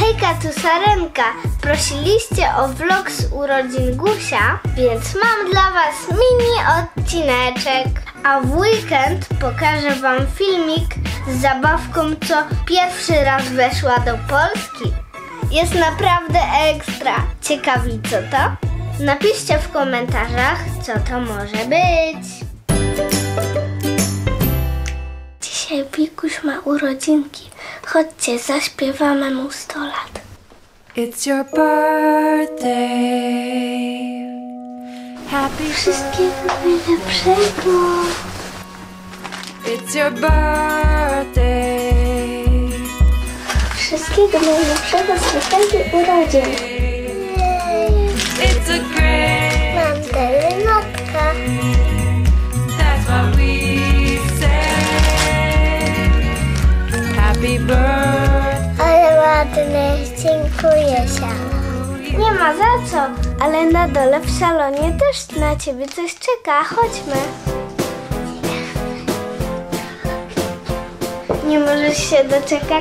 Hejka, tu Sarenka. Prosiliście o vlog z urodzin Gusia, więc mam dla was mini odcineczek. A w weekend pokażę wam filmik z zabawką, co pierwszy raz weszła do Polski. Jest naprawdę ekstra. Ciekawi co to? Napiszcie w komentarzach, co to może być. Dzisiaj Wikuś ma urodzinki. Chodźcie, zaśpiewamy mu 100 lat. It's your birthday. Happy Wszystkiego najlepszego. It's your birthday. Wszystkiego najlepszego z okazji urodzin. It's a great. Mam telenotka. That's what we say. Happy birthday. Ale ładny, dziękuję się. Nie ma za co, ale na dole w salonie też na ciebie coś czeka. Chodźmy. Nie możesz się doczekać?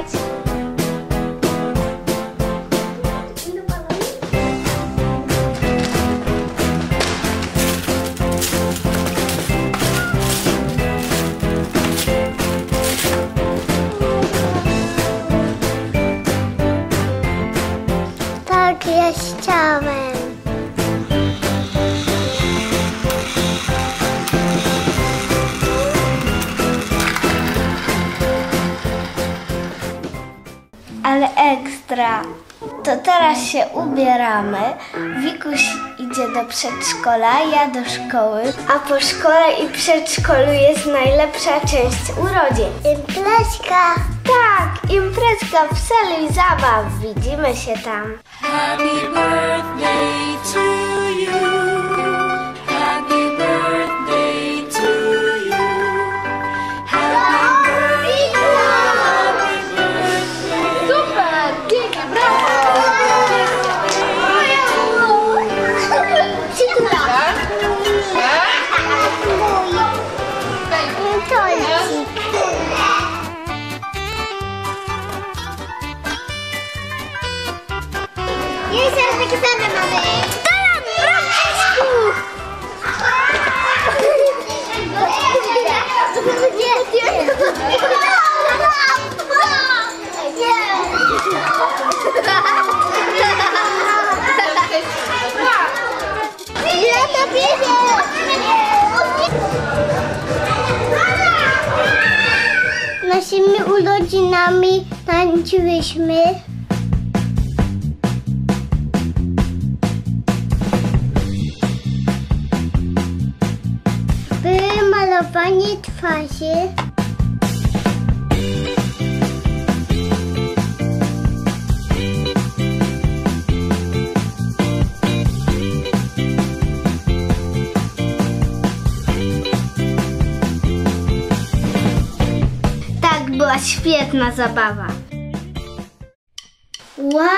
Tak, ja chciałem. Ale ekstra. To teraz się ubieramy. Wikuś idzie do przedszkola, ja do szkoły. A po szkole i przedszkolu jest najlepsza część urodzin. Imprezka. Tak, imprezka w sali zabaw. Widzimy się tam. Happy birthday to you. Happy birthday to you. Happy birthday. Super! Pięknie, brawo! Jest teraz takie same mamy. Taran, bracisku! Ja to biegnę! Naszymi urodzinami tańczyłyśmy. Malowanie twarzy. Tak, była świetna zabawa. Wow!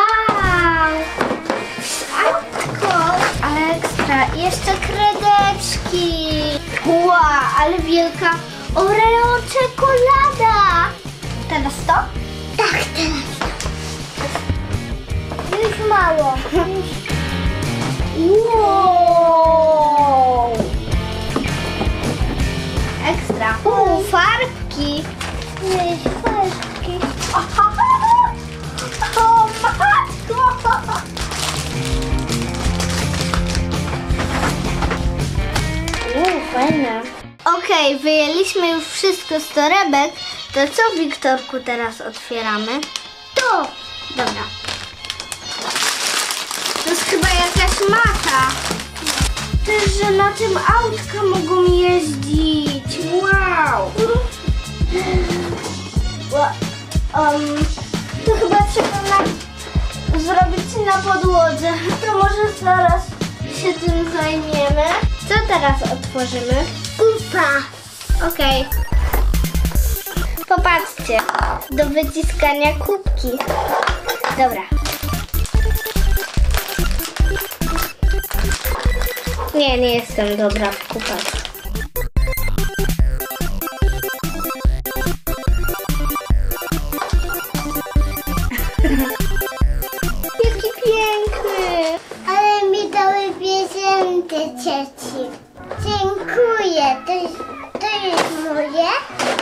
Autko! Ale ekstra. Jeszcze kredeczki. Wow, ale wielka Oreo czekolada. Teraz to? Tak, teraz to. Już mało. Wow! Ekstra. Farbki. Jest farbki. O, matko! Fajne. Okej, wyjęliśmy już wszystko z torebek. To co, Wiktorku, teraz otwieramy? To! Dobra. To jest chyba jakaś mata. Też, że na tym autka mogą jeździć. Wow! To chyba trzeba zrobić na podłodze. To może zaraz się tym zajmiemy. Co teraz otworzymy? Kupa. Okej. Popatrzcie. Do wyciskania kubki. Dobra. Nie jestem dobra w kupach. prezenty cieci. Dziękuję. To jest moje.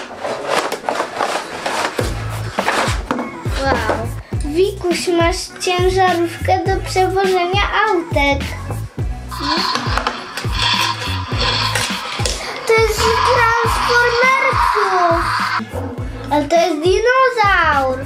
Wow. Wikuś, masz ciężarówkę do przewożenia autek. To jest transformerków. Ale to jest dinozaur.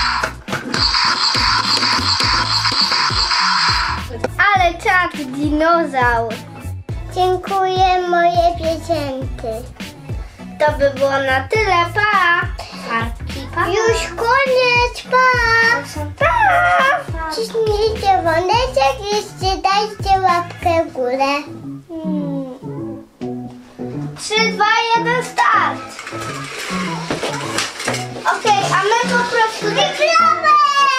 Ale czad dinozaur. Dziękuję, moje prezenty. To by było na tyle, pa! Pa. Już koniec, pa! Pa! Ciśnijcie dzwoneczek, jeszcze dajcie łapkę w górę. 3, 2, 1, start! Okej, a my po prostu reklamę!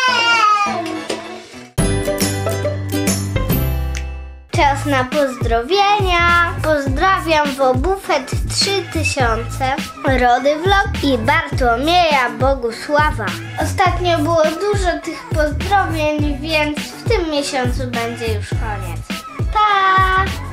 Czas na pozdrowienia. Pozdrawiam Wobufet 3000, Rody Vlog i Bartłomieja Bogusława. Ostatnio było dużo tych pozdrowień, więc w tym miesiącu będzie już koniec. Pa!